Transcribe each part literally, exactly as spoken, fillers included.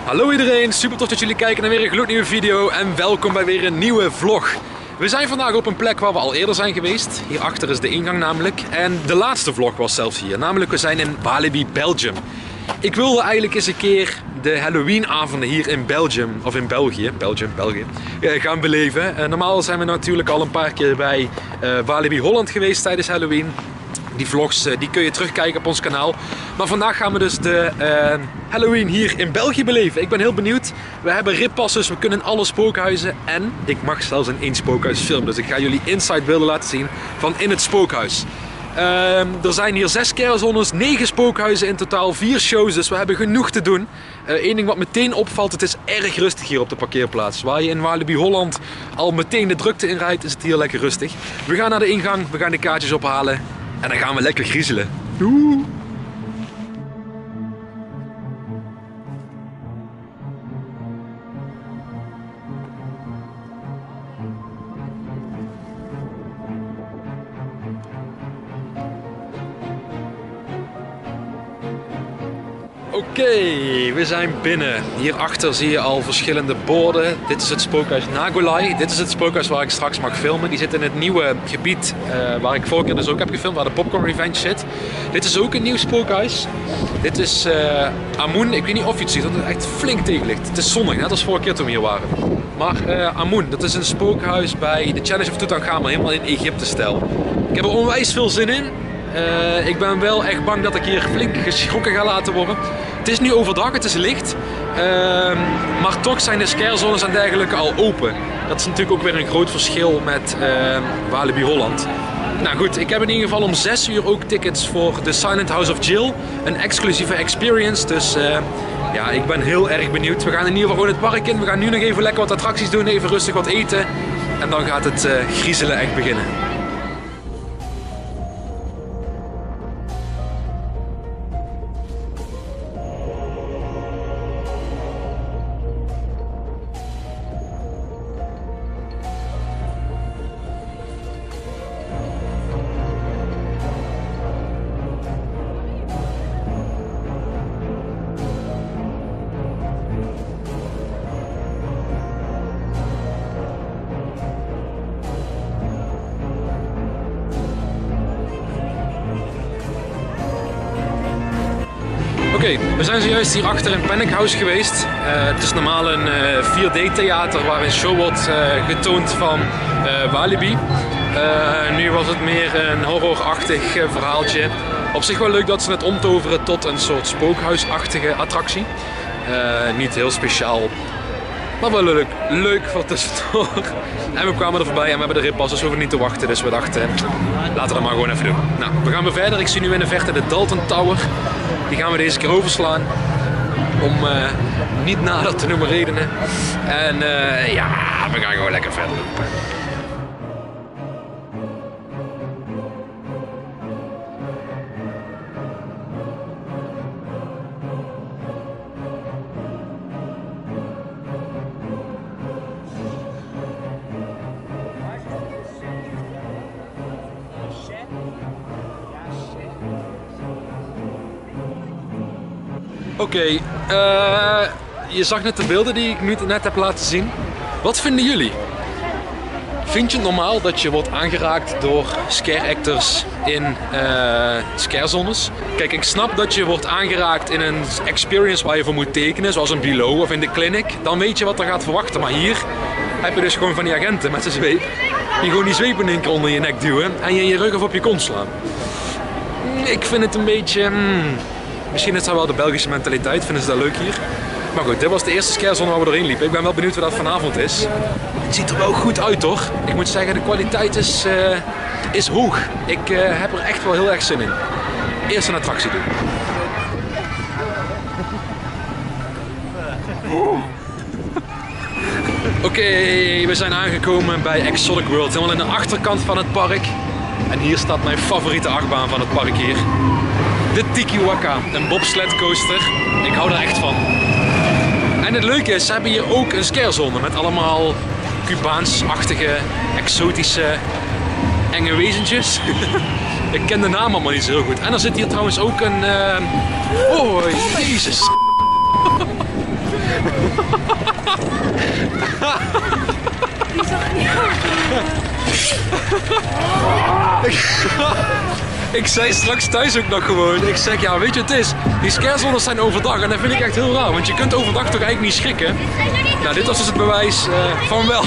Hallo iedereen, super tof dat jullie kijken naar weer een gloednieuwe video en welkom bij weer een nieuwe vlog. We zijn vandaag op een plek waar we al eerder zijn geweest. Hierachter is de ingang namelijk. En de laatste vlog was zelfs hier. Namelijk we zijn in Walibi, Belgium. Ik wilde eigenlijk eens een keer de Halloweenavonden hier in Belgium, of in België, Belgium, België, gaan beleven. Uh, normaal zijn we natuurlijk al een paar keer bij uh, Walibi Holland geweest tijdens Halloween. Die vlogs die kun je terugkijken op ons kanaal. Maar vandaag gaan we dus de uh, Halloween hier in België beleven. Ik ben heel benieuwd. We hebben rippasses, we kunnen in alle spookhuizen. En ik mag zelfs in één spookhuis filmen. Dus ik ga jullie inside beelden laten zien van in het spookhuis. Uh, er zijn hier zes scarezones, negen spookhuizen in totaal, vier shows. Dus we hebben genoeg te doen. Eén uh, ding wat meteen opvalt, het is erg rustig hier op de parkeerplaats. Waar je in Walibi Holland al meteen de drukte in rijdt, is het hier lekker rustig. We gaan naar de ingang, we gaan de kaartjes ophalen. En dan gaan we lekker griezelen. Oeh. Oké, okay, we zijn binnen. Hierachter zie je al verschillende borden. Dit is het spookhuis Nagolai. Dit is het spookhuis waar ik straks mag filmen. Die zit in het nieuwe gebied uh, waar ik vorige keer dus ook heb gefilmd, waar de Popcorn Revenge zit. Dit is ook een nieuw spookhuis. Dit is uh, Amun. Ik weet niet of je het ziet, want het echt flink tegenlicht. Het is zonnig, net als vorige keer toen we hier waren. Maar uh, Amun, dat is een spookhuis bij de Challenge of Tutankhamun, helemaal in Egypte-stijl. Ik heb er onwijs veel zin in. Uh, ik ben wel echt bang dat ik hier flink geschrokken ga laten worden. Het is nu overdag, het is licht. Uh, maar toch zijn de scarezones en dergelijke al open. Dat is natuurlijk ook weer een groot verschil met uh, Walibi Holland. Nou goed, ik heb in ieder geval om zes uur ook tickets voor The Silent House of Jill. Een exclusieve experience. Dus uh, ja, ik ben heel erg benieuwd. We gaan in ieder geval gewoon het park in. We gaan nu nog even lekker wat attracties doen, even rustig wat eten. En dan gaat het uh, griezelen echt beginnen. Oké, okay, we zijn zojuist hier achter in Panic House geweest. Uh, het is normaal een uh, vier D theater waar een show wordt uh, getoond van uh, Walibi. Uh, nu was het meer een horrorachtig uh, verhaaltje. Op zich wel leuk dat ze het omtoveren tot een soort spookhuisachtige attractie. Uh, niet heel speciaal, maar wel leuk. Leuk voor tussendoor. En we kwamen er voorbij en we hebben de rippas, dus we hoeven niet te wachten. Dus we dachten, laten we dat maar gewoon even doen. Nou, we gaan weer verder. Ik zie nu in de verte de Dalton Tower. Die gaan we deze keer overslaan. Om uh, niet nader te noemen redenen. En uh, ja, we gaan gewoon lekker verder lopen. Oké, okay, uh, je zag net de beelden die ik nu net heb laten zien. Wat vinden jullie? Vind je het normaal dat je wordt aangeraakt door scare actors in uh, scarezones? Kijk, ik snap dat je wordt aangeraakt in een experience waar je voor moet tekenen, zoals een Below of in de clinic. Dan weet je wat er gaat verwachten, maar hier heb je dus gewoon van die agenten met zijn zweep. Die gewoon die zweep in één keer onder je nek duwen en je in je rug of op je kont slaan. Ik vind het een beetje... Hmm, misschien is dat wel de Belgische mentaliteit, vinden ze dat leuk hier. Maar goed, dit was de eerste scarezone waar we doorheen liepen. Ik ben wel benieuwd hoe dat vanavond is. Het ziet er wel goed uit hoor. Ik moet zeggen, de kwaliteit is, uh, is hoog. Ik uh, heb er echt wel heel erg zin in. Eerst een attractie doen. Oké, okay, we zijn aangekomen bij Exotic World. Helemaal in de achterkant van het park. En hier staat mijn favoriete achtbaan van het park hier. De Tiki Waka, een bobsled coaster. Ik hou er echt van. En het leuke is, ze hebben hier ook een scarezone met allemaal Cubaans-achtige, exotische, enge wezentjes. Ik ken de naam allemaal niet zo heel goed. En er zit hier trouwens ook een... Uh... Oh, jezus. Ik zei straks thuis ook nog gewoon, ik zeg ja weet je het is, die scarezones zijn overdag en dat vind ik echt heel raar, want je kunt overdag toch eigenlijk niet schrikken. Nou dit was dus het bewijs uh, van wel.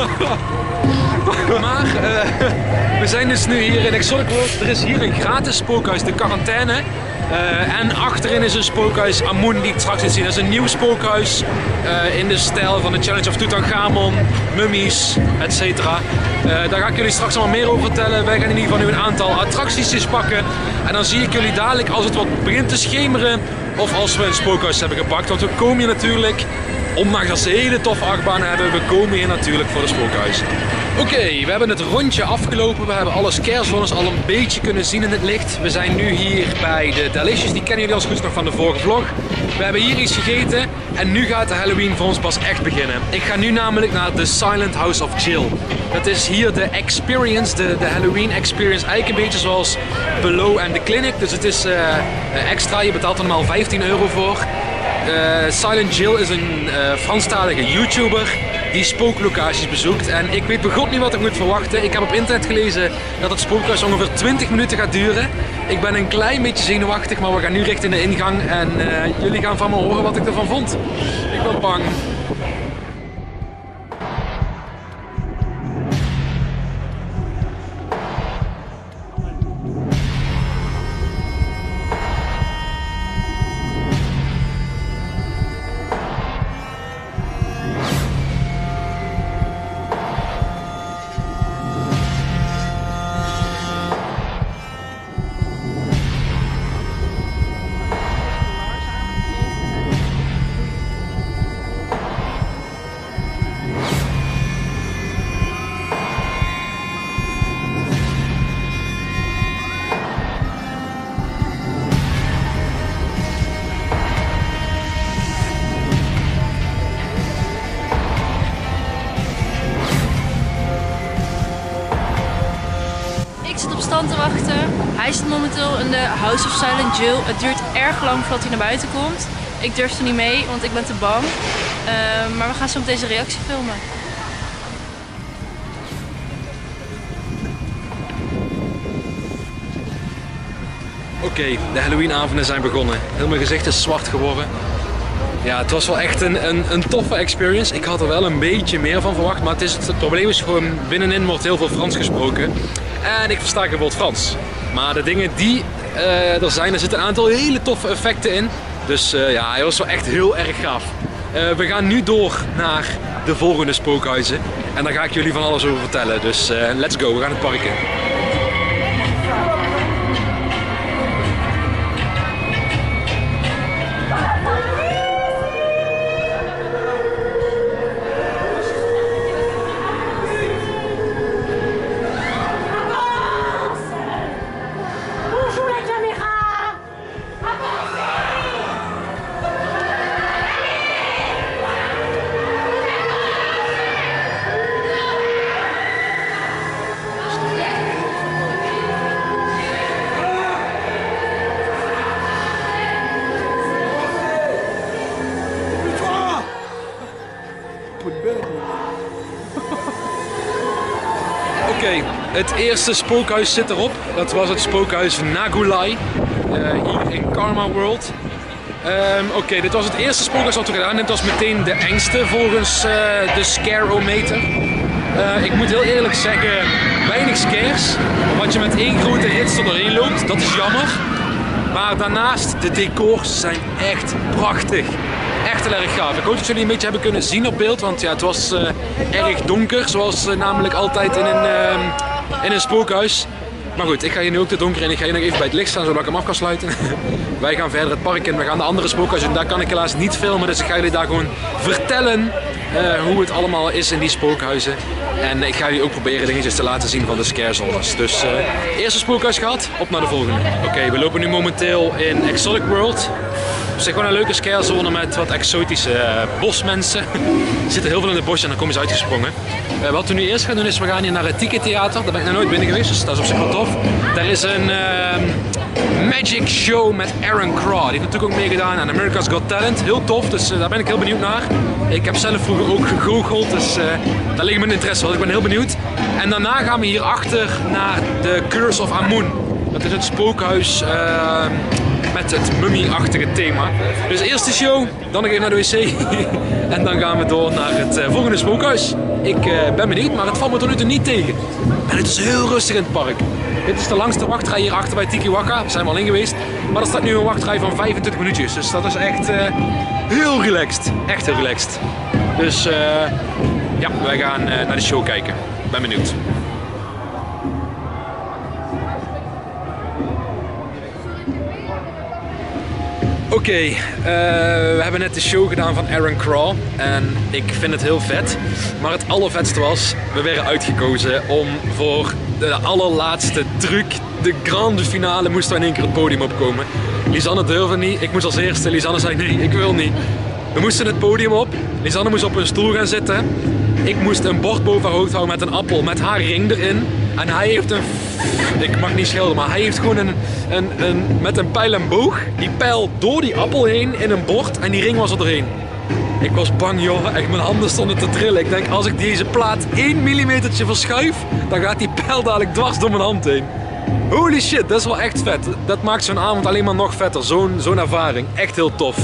Maar uh, we zijn dus nu hier in Exotic World, er is hier een gratis spookhuis, de Quarantaine. Uh, en achterin is een spookhuis Amun die ik straks ga zien. Dat is een nieuw spookhuis uh, in de stijl van de Challenge of Tutankhamon, mummies, et cetera. Uh, daar ga ik jullie straks allemaal meer over vertellen. Wij gaan in ieder geval nu een aantal attracties pakken. En dan zie ik jullie dadelijk als het wat begint te schemeren of als we een spookhuis hebben gepakt. Want we komen hier natuurlijk, ondanks dat ze hele toffe achtbanen hebben, we komen hier natuurlijk voor de spookhuizen. Oké, okay, we hebben het rondje afgelopen. We hebben alle scarezones al een beetje kunnen zien in het licht. We zijn nu hier bij de Delicious. Die kennen jullie als goed nog van de vorige vlog. We hebben hier iets gegeten en nu gaat de Halloween voor ons pas echt beginnen. Ik ga nu namelijk naar de Silent House of Jill. Dat is hier de experience, de, de Halloween experience. Eigenlijk een beetje zoals Below and the Clinic. Dus het is uh, extra, je betaalt er normaal vijftien euro voor. Uh, Silent Jill is een uh, Franstalige YouTuber die spooklocaties bezoekt. En ik weet begot niet wat ik moet verwachten. Ik heb op internet gelezen dat het spookhuis ongeveer twintig minuten gaat duren. Ik ben een klein beetje zenuwachtig, maar we gaan nu richting de ingang. En uh, jullie gaan van me horen wat ik ervan vond. Ik ben bang. Te wachten. Hij zit momenteel in de House of Silent Jill. Het duurt erg lang voordat hij naar buiten komt. Ik durf er niet mee, want ik ben te bang. Uh, maar we gaan zo op deze reactie filmen. Oké, okay, de Halloweenavonden zijn begonnen. Heel mijn gezicht is zwart geworden. Ja, het was wel echt een, een, een toffe experience. Ik had er wel een beetje meer van verwacht, maar het, is, het probleem is gewoon, binnenin wordt heel veel Frans gesproken. En ik versta geen woord Frans. Maar de dingen die uh, er zijn, er zitten een aantal hele toffe effecten in. Dus uh, ja, het was wel echt heel erg gaaf. Uh, we gaan nu door naar de volgende spookhuizen. En daar ga ik jullie van alles over vertellen. Dus uh, let's go, we gaan het park in. Oké, okay, het eerste spookhuis zit erop. Dat was het spookhuis Nagulai, uh, hier in Karma World. Um, Oké, okay, dit was het eerste spookhuis wat we gedaan hebben. Dit was meteen de engste volgens uh, de Scare-O-meter. Uh, ik moet heel eerlijk zeggen, weinig scares. Omdat je met één grote hits er doorheen loopt, dat is jammer. Maar daarnaast, de decors zijn echt prachtig. Echt heel erg gaaf. Ik hoop dat jullie een beetje hebben kunnen zien op beeld, want ja, het was uh, erg donker, zoals uh, namelijk altijd in een, uh, in een spookhuis. Maar goed, ik ga hier nu ook te donker in. Ik ga hier nog even bij het licht staan, zodat ik hem af kan sluiten. Wij gaan verder het park in. We gaan de andere spookhuizen. Daar kan ik helaas niet filmen, dus ik ga jullie daar gewoon vertellen uh, hoe het allemaal is in die spookhuizen. En ik ga jullie ook proberen dingetjes te laten zien van de scarezones. Dus uh, eerste spookhuis gehad, op naar de volgende. Oké, okay, we lopen nu momenteel in Exotic World. Het is gewoon een leuke scarezone met wat exotische uh, bosmensen. Er zitten heel veel in het bos en dan komen ze uitgesprongen. Uh, wat we nu eerst gaan doen is, we gaan hier naar het Tiki Theater. Daar ben ik nog nooit binnen geweest, dus dat is op zich wel tof. Daar is een, uh, Magic Show met Aaron Craw. Die heeft natuurlijk ook meegedaan aan America's Got Talent. Heel tof, dus uh, daar ben ik heel benieuwd naar. Ik heb zelf vroeger ook gegoocheld, dus uh, daar ligt mijn interesse wel. Ik ben heel benieuwd. En daarna gaan we hierachter naar de Curse of Amun. Dat is het spookhuis uh, met het mummy-achtige thema. Dus eerst de show, dan nog even naar de wc en dan gaan we door naar het uh, volgende spookhuis. Ik uh, ben benieuwd, maar het valt me tot nu toe niet tegen. En het is heel rustig in het park. Dit is de langste wachtrij hierachter bij Tiki Waka. Daar zijn we al in geweest. Maar er staat nu een wachtrij van vijfentwintig minuutjes. Dus dat is echt uh, heel relaxed. Echt heel relaxed. Dus uh, ja, wij gaan uh, naar de show kijken. Ben benieuwd. Oké, okay, uh, we hebben net de show gedaan van Aaron Craw en ik vind het heel vet. Maar het allervetste was, we werden uitgekozen om voor de allerlaatste truc, de grande finale, moesten we in één keer het podium opkomen. Lisanne durfde niet, ik moest als eerste. Lisanne zei nee, ik wil niet. We moesten het podium op, Lisanne moest op een stoel gaan zitten. Ik moest een bord boven haar hoofd houden met een appel, met haar ring erin. En hij heeft een, ik mag niet schelden, maar hij heeft gewoon een, een, een, met een pijl en boog, die pijl door die appel heen in een bord en die ring was er doorheen. Ik was bang joh, echt mijn handen stonden te trillen. Ik denk als ik deze plaat één millimetertje verschuif, dan gaat die pijl dadelijk dwars door mijn hand heen. Holy shit, dat is wel echt vet. Dat maakt zo'n avond alleen maar nog vetter, zo'n zo'n ervaring. Echt heel tof.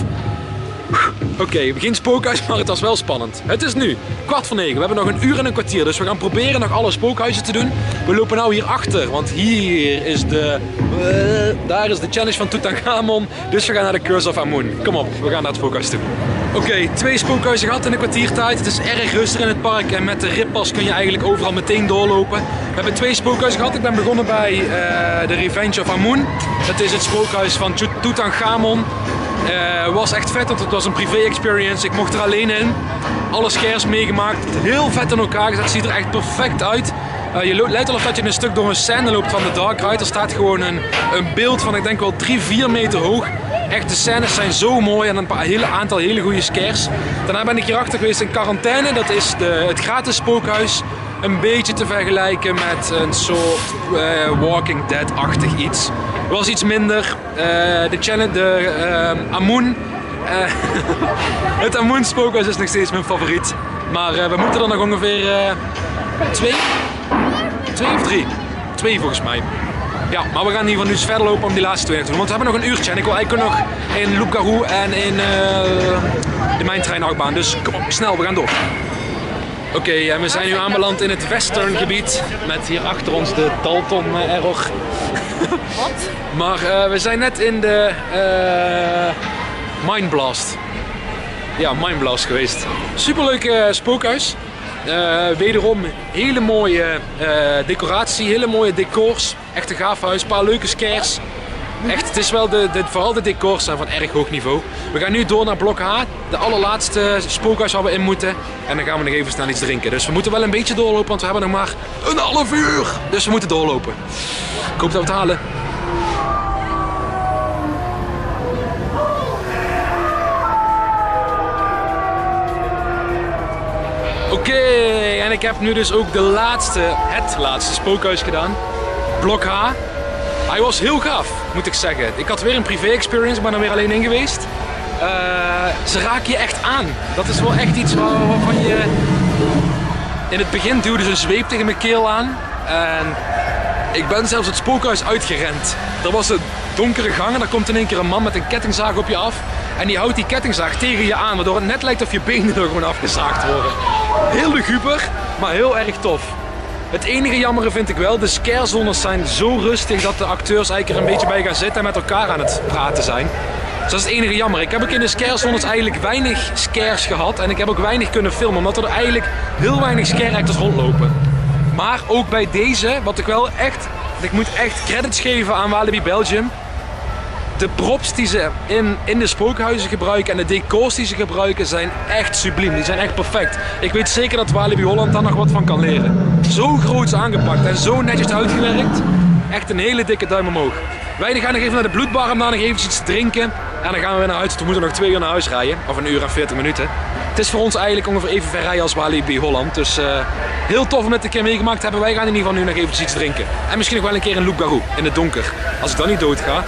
Oké, okay, geen spookhuis, maar het was wel spannend. Het is nu kwart voor negen. We hebben nog een uur en een kwartier, dus we gaan proberen nog alle spookhuizen te doen. We lopen nou hier achter, want hier is de... Uh, daar is de challenge van Tutankhamon. Dus we gaan naar de Curse of Amun. Kom op, we gaan naar het spookhuis toe. Oké, okay, twee spookhuizen gehad in een kwartiertijd. Het is erg rustig in het park en met de ritpas kun je eigenlijk overal meteen doorlopen. We hebben twee spookhuizen gehad. Ik ben begonnen bij uh, de Revenge of Amun. Dat is het spookhuis van Tutankhamon. Uh, was echt vet, want het was een privé experience. Ik mocht er alleen in. Alle scares meegemaakt. Heel vet in elkaar gezet. Het ziet er echt perfect uit. Uh, je lijkt wel of dat je een stuk door een scène loopt van de Dark Ride. Er staat gewoon een, een beeld van ik denk wel drie, vier meter hoog. Echt, de scènes zijn zo mooi en een paar, hele aantal hele goede scares. Daarna ben ik hierachter geweest in Quarantaine. Dat is de, het gratis spookhuis. Een beetje te vergelijken met een soort uh, Walking Dead-achtig iets. Het was iets minder. Uh, de challenge, de uh, Amun. Uh, het Amun spookhuis is nog steeds mijn favoriet. Maar uh, we moeten er nog ongeveer uh, twee, twee of drie. Twee volgens mij. Ja, maar we gaan in ieder geval nu eens verder lopen om die laatste twee te doen. Want we hebben nog een uurtje en ik wil eigenlijk nog in Loup Garou en in uh, de Mijn Trein achtbaan. Dus kom op, snel, we gaan door. Oké, okay, en we zijn nu aanbeland in het western gebied met hier achter ons de Dalton uh, Error. Wat? Maar uh, we zijn net in de uh, Mind Blast. Ja, Mind Blast geweest. Superleuk uh, spookhuis. Uh, wederom hele mooie uh, decoratie, hele mooie decors. Echt een gaaf huis, een paar leuke scares. Echt, het is wel de, de, vooral de decors zijn van erg hoog niveau. We gaan nu door naar blok H, de allerlaatste spookhuis waar we in moeten. En dan gaan we nog even snel iets drinken. Dus we moeten wel een beetje doorlopen, want we hebben nog maar een half uur. Dus we moeten doorlopen. Ik hoop dat we het halen. Oké, okay, en ik heb nu dus ook de laatste, het laatste spookhuis gedaan. Blok H. Hij was heel gaaf, moet ik zeggen. Ik had weer een privé experience, ik ben er weer alleen in geweest. Uh, ze raken je echt aan. Dat is wel echt iets waar, waarvan je... In het begin duwde ze een zweep tegen mijn keel aan. En ik ben zelfs het spookhuis uitgerend. Er was een donkere gang en daar komt in één keer een man met een kettingzaag op je af. En die houdt die kettingzaag tegen je aan, waardoor het net lijkt of je benen er gewoon afgezaagd worden. Heel luguber, maar heel erg tof. Het enige jammere vind ik wel, de scarezones zijn zo rustig dat de acteurs eigenlijk er een beetje bij gaan zitten en met elkaar aan het praten zijn. Dus dat is het enige jammer. Ik heb ook in de scarezones eigenlijk weinig scares gehad en ik heb ook weinig kunnen filmen, omdat er eigenlijk heel weinig scare actors rondlopen. Maar ook bij deze, wat ik wel echt, ik moet echt credits geven aan Walibi Belgium. De props die ze in, in de spookhuizen gebruiken en de decors die ze gebruiken zijn echt subliem. Die zijn echt perfect. Ik weet zeker dat Walibi Holland daar nog wat van kan leren. Zo groots aangepakt en zo netjes uitgewerkt. Echt een hele dikke duim omhoog. Wij gaan nog even naar de bloedbar om daar nog eventjes iets te drinken. En dan gaan we weer naar huis. We moeten nog twee uur naar huis rijden. Of een uur en veertig minuten. Het is voor ons eigenlijk ongeveer even ver rijden als Walibi Holland. Dus uh, heel tof om dit een keer meegemaakt te hebben. Wij gaan in ieder geval nu nog eventjes iets drinken. En misschien nog wel een keer een loup-garou in het donker. Als ik dan niet dood ga.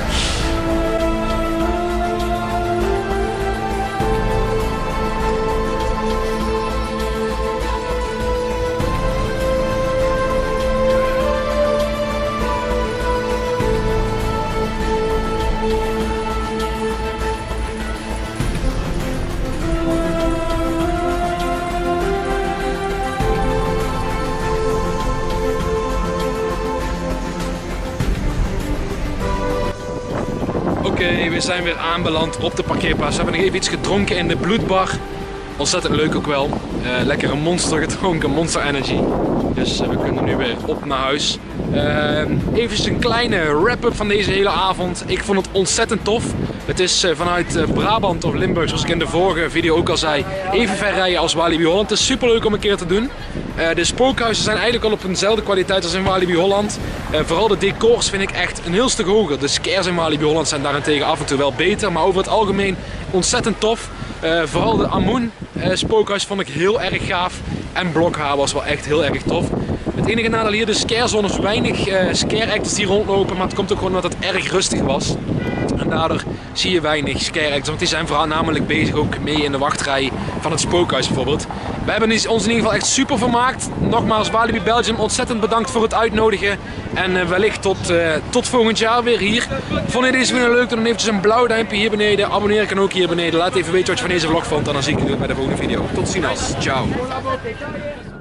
Oké, okay, we zijn weer aanbeland op de parkeerplaats. We hebben nog even iets gedronken in de bloedbar. Ontzettend leuk ook wel. Uh, lekker een Monster gedronken, Monster Energy. Dus uh, we kunnen nu weer op naar huis. Uh, even een kleine wrap-up van deze hele avond. Ik vond het ontzettend tof. Het is uh, vanuit uh, Brabant of Limburg, zoals ik in de vorige video ook al zei, even ver rijden als Walibi Holland. Het is super leuk om een keer te doen. Uh, de spookhuizen zijn eigenlijk al op eenzelfde kwaliteit als in Walibi Holland. Uh, vooral de decors vind ik echt een heel stuk hoger. De scares in Walibi Holland zijn daarentegen af en toe wel beter, maar over het algemeen ontzettend tof. Uh, vooral de Amun uh, spookhuis vond ik heel erg gaaf. En Blokhaar was wel echt heel erg tof. Het enige nadeel hier, de scarezone is weinig uh, scare actors die rondlopen, maar het komt ook gewoon omdat het erg rustig was. En daardoor zie je weinig scare actors, want die zijn vooral namelijk bezig ook mee in de wachtrij van het spookhuis bijvoorbeeld. We hebben ons in ieder geval echt super vermaakt. Nogmaals, Walibi Belgium, ontzettend bedankt voor het uitnodigen. En uh, wellicht tot, uh, tot volgend jaar weer hier. Vond je deze video leuk? Dan eventjes een blauw duimpje hier beneden. Abonneer kan ook hier beneden. Laat even weten wat je van deze vlog vond. En dan zie ik jullie bij de volgende video. Tot ziens. Ciao.